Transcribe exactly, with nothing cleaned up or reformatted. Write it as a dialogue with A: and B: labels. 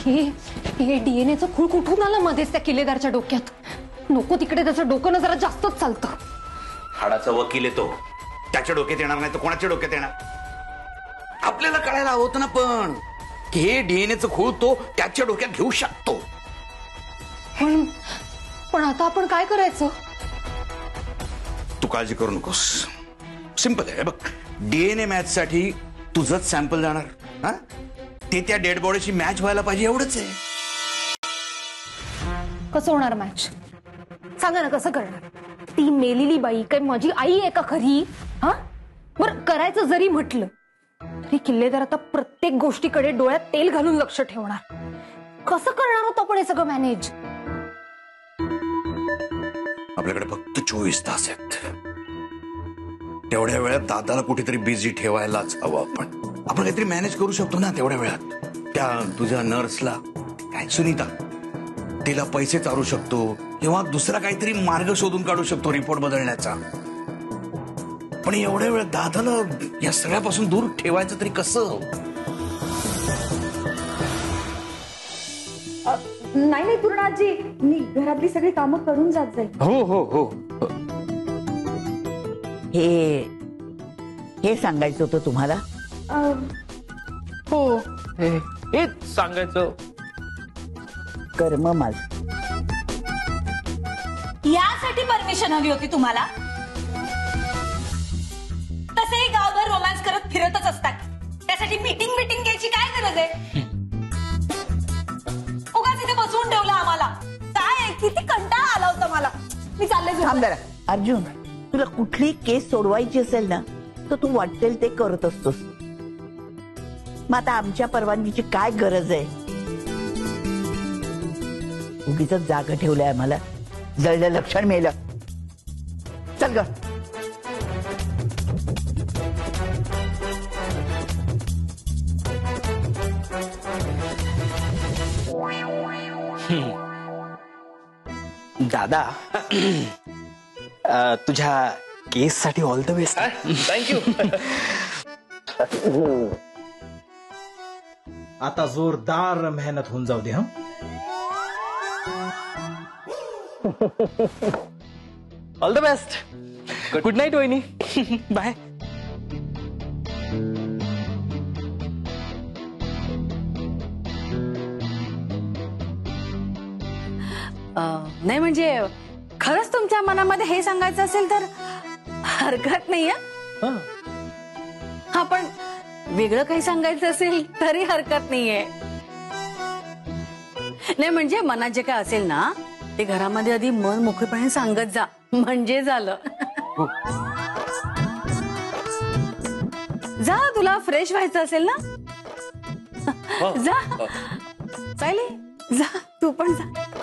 A: हे हे डीएनएचं खूळ कुठून आलं मध्येच त्या किल्लेदारच्या डोक्यात? नको तिकडे त्याचं डोकं ना जरा जास्तच चालतं.
B: हाडाचा वकील येतो, त्याच्या डोक्यात येणार नाही तर कोणाच्या डोक्यात येणार? आपल्याला कळायला हवं ना पण की हे डीएनएचं खूळ तो त्याच्या डोक्यात घेऊ शकतो.
A: पण पण आता आपण काय करायचं?
B: तू काळजी करू नकोस, सिंपल आहे बघ. डीएनए मॅच साठी तुझंच सॅम्पल जाणार, हा? ते त्या डेड बॉडीशी मॅच व्हायला पाहिजे एवढंच आहे.
A: कसं होणार मॅच? सांगा ना कसं करणार? ती मेलेली बाई काय माझी आई आहे का खरी? हा बरं, करायचं जरी म्हटलं तरी किल्लेदार आता प्रत्येक गोष्टीकडे डोळ्यात तेल घालून लक्ष ठेवणार. कसं करणार होतं पण हे सगळं मॅनेज?
B: आपल्याकडे फक्त चोवीस तास आहेत. तेवढ्या वेळात दादाला कुठेतरी बिझी ठेवायलाच हवं. आपण आपण काहीतरी मॅनेज करू शकतो ना तेवढ्या वेळात. त्या तुझ्या नर्सला काय सुनीता तिला पैसे चालू शकतो किंवा दुसरा काहीतरी मार्ग शोधून काढू शकतो रिपोर्ट बदलण्याचा. पण एवढ्या वेळ दादाला या सगळ्यापासून दूर ठेवायचं तरी कसं?
C: नाही नाही पूर्णाजी, मी घरातली सगळी कामं करून जात जाईल.
D: हो हो हो.
E: हे हे सांगायचं होतं तुम्हाला.
D: हो हेच सांगायचं.
E: कर्म माझ.
F: यासाठी परमिशन हवी होती तुम्हाला? तसेही गावभर रोमॅन्स करत फिरतच असतात, त्यासाठी मीटिंग मीटिंग घ्यायची काय गरज आहे? उगाच इथे बसवून ठेवलं आम्हाला. काय किती कंटाळा आला होता मला. मी चालले.
E: अर्जुन, तुला कुठली केस सोडवायची असेल ना तर तू वाटेल ते करत असतोस. मग आता आमच्या परवानगीची काय गरज आहे? उगीच जागा ठेवलंय आम्हाला. जळलं लक्षण मेलं. चल ग.
G: दादा तुझ्या केस साठी ऑल द बेस्ट.
D: थँक्यू.
H: आता जोरदार मेहनत होऊन जाऊ दे. हा
G: all the best. Good night वहिनी. बाय.
F: नाही म्हणजे खरंच तुमच्या मनामध्ये हे सांगायचं असेल तर हरकत नाहीये. हा पण वेगळं काही सांगायचं असेल तरी हरकत नाहीये. नाही म्हणजे मनात जे काय असेल ना ते घरामध्ये आधी मन मोकळेपणे सांगत जा म्हणजे झालं. जा, तुला फ्रेश व्हायचं असेल ना. जा चालेल, जा तू पण जा.